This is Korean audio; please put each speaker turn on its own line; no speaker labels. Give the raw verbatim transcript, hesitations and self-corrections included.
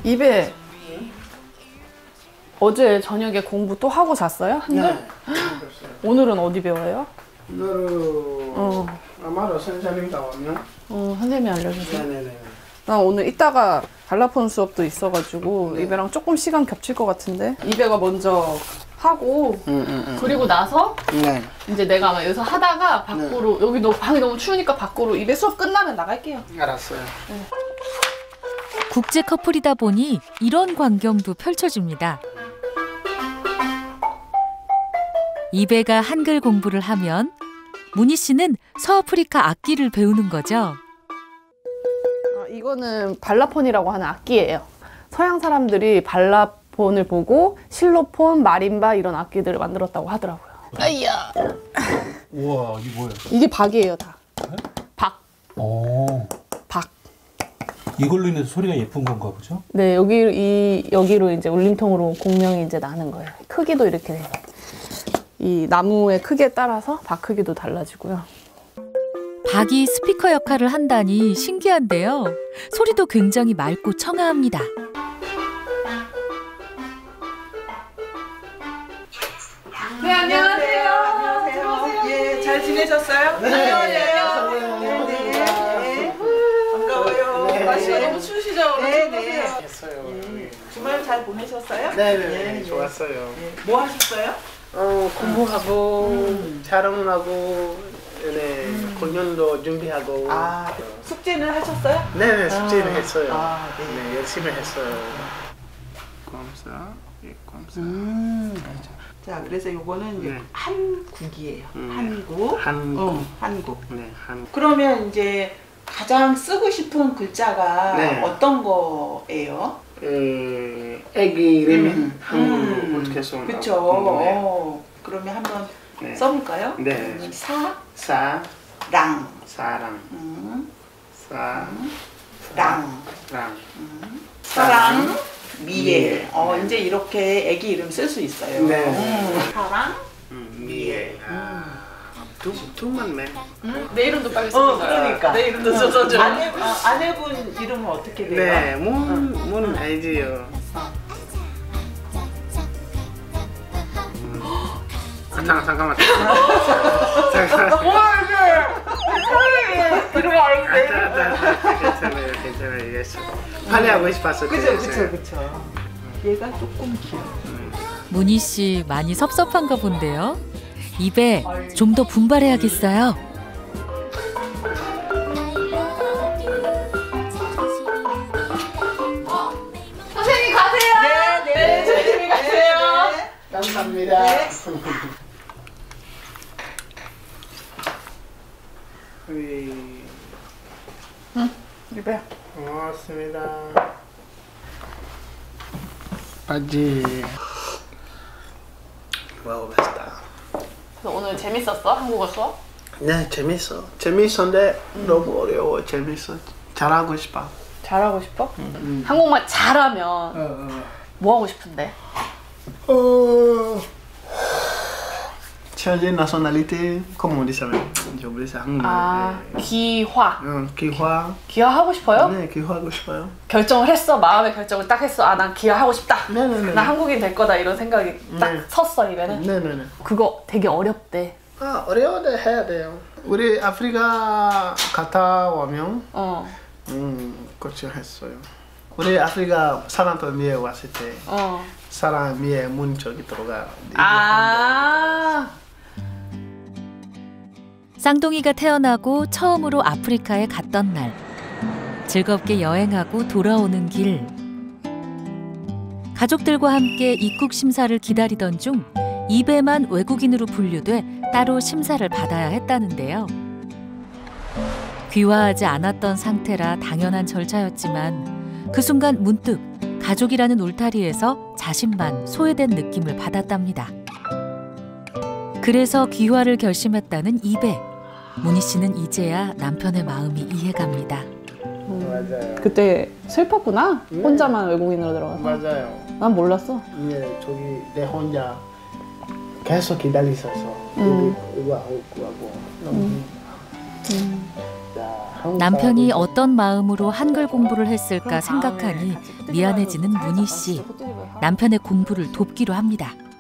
입에 어제 저녁에 공부 또 하고 잤어요? 한글?
네.
오늘은 어디 배워요?
오늘은
어.
아마도 선생님 나오면
어, 선생님이 알려주세요.
네네네.
나 오늘 이따가 발라폰 수업도 있어가지고
네.
이배랑 조금 시간 겹칠 것 같은데 이배가 먼저 하고
응, 응, 응.
그리고 나서
네.
이제 내가 아마 여기서 하다가 밖으로 네. 여기 너무 방이 너무 추우니까 밖으로 이배 수업 끝나면 나갈게요.
알았어요.
네.
국제 커플이다 보니 이런 광경도 펼쳐집니다. 이배가 한글 공부를 하면 문희 씨는 서아프리카 악기를 배우는 거죠.
아, 이거는 발라폰이라고 하는 악기예요. 서양 사람들이 발라폰을 보고 실로폰, 마림바 이런 악기들을 만들었다고 하더라고요. 아이야.
우와, 이게 뭐예요?
이게 박이에요, 다.
네?
박.
오.
박.
이걸로 인해서 소리가 예쁜 건가 보죠?
네, 여기 이 여기로 이제 울림통으로 공명이 이제 나는 거예요. 크기도 이렇게 이 나무의 크기에 따라서 박 크기도 달라지고요.
박이 스피커 역할을 한다니 신기한데요. 소리도 굉장히 맑고 청아합니다.
네, 안녕하세요.
안녕하세요. 예, 잘 지내셨어요?
네.
안녕하세요. 네, 네. 반가워요.
네.
날씨가 너무 추우시죠?
네, 네.
했어요.
예. 주말 잘 보내셨어요?
네네.
예,
좋았어요.
예. 뭐 하셨어요?
어, 공부하고 촬영하고 네, 공연도 준비하고.
아, 숙제는 하셨어요?
네네, 숙제를
아.
했어요.
아, 네.
네, 열심히 했어요. 감사, 예, 감사.
음. 자, 그래서 요거는 이제
네.
한국이에요.
음.
한국.
한국.
어, 한국.
네, 한.
그러면 이제 가장 쓰고 싶은 글자가
네.
어떤 거예요?
에, 애기 이름이
음.
한국으로
음.
어떻게 써?
그쵸.
네.
어, 그러면 한번
네.
써볼까요?
네.
그러면 사,
사,
랑.
사랑,
음,
사,
랑.
랑.
사랑, 미애.
미애.
어, 이제 이렇게 애기 이름 쓸 수 있어요.
네.
음, 사랑,
음, 미애. 아, 두, 두만 맨.
내 이름도 빨리
어,
써줘요.
그러니까.
내 이름도 써줘.
아내, 어, 아내분 이름은 어떻게 돼요?
네, 문, 문 알지요. 아, 잠깐, 잠깐만. 잠깐만.
뭐야 이게? 이름 알고
아, 괜찮아요, 괜찮아요. 이해했어. 화내하고 싶었어.
그죠, 그죠, 그죠. 얘가 조금 길어.
문희 씨 많이 섭섭한가 본데요. 입에 좀 더 분발해야겠어요.
선생님 가세요.
네,
네, 조심히 가세요.
네.
감사합니다. 우리
이배야.
고맙습니다. 아지. 와우, 맛있다.
오늘 재밌었어? 한국어 수업?
네, 재밌어. 재밌었는데 너무 어려워. 재밌어. 잘하고 싶어.
잘하고 싶어?
음.
한국말 잘하면
어, 어.
뭐 하고 싶은데?
어... changer nationalité, comment on dit ça même? J'ai oublié ça.
아, 기화.
응, 기화.
기화하고 싶어요?
네, 기화하고 싶어요.
결정을 했어. 마음의 결정을 딱 했어. 아, 난 기화하고 싶다.
네네네.
나 한국인 될 거다. 이런 생각이 딱
네.
섰어, 입에는.
네네네.
그거 되게 어렵대.
아, 어려운데 해야 돼요. 우리 아프리카 갔다 오면
어,
음, 고쳐했어요. 우리 아프리카 사람들미에 왔을 때
어.
사람미에 문 저기 들어가.
아,
쌍둥이가 태어나고 처음으로 아프리카에 갔던 날. 즐겁게 여행하고 돌아오는 길. 가족들과 함께 입국 심사를 기다리던 중 이배만 외국인으로 분류돼 따로 심사를 받아야 했다는데요. 귀화하지 않았던 상태라 당연한 절차였지만 그 순간 문득 가족이라는 울타리에서 자신만 소외된 느낌을 받았답니다. 그래서 귀화를 결심했다는 이배. 문희 씨는 이제야 남편의 마음이 이해갑니다.
맞아요.
그때 슬펐구나.
네.
혼자만 외국인으로 들어가서.
맞아요.
난 몰랐어.
예, 저기 내 혼자 계속 기다리셔서
음.
이거 하고 하고 너무
음.
남편이 어떤 마음으로 한글 공부를 했을까 생각하니 미안해지는 문희 씨. 남편의 공부를 돕기로 합니다.